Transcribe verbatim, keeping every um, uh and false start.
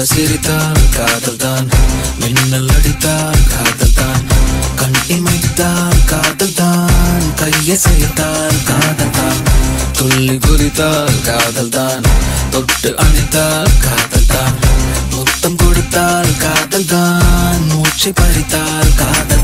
மெல்ல சிரித்தால் காதல் தான், மின்னல் அடித்தால் காதல் தான், கண் இமைத்தால் காதல் தான், கையை செய்தால் காதல் தான், துள்ளி குதித்தால் காதல் தான், தொட்டு அணைத்தால் காதல் தான், முத்தம் கொடுத்தால் காதல் தான், மூச்சை பறித்தால் காதல்